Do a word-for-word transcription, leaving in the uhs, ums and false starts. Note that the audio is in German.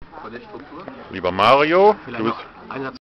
von der Struktur. Lieber Mario, Vielleicht du noch bist einer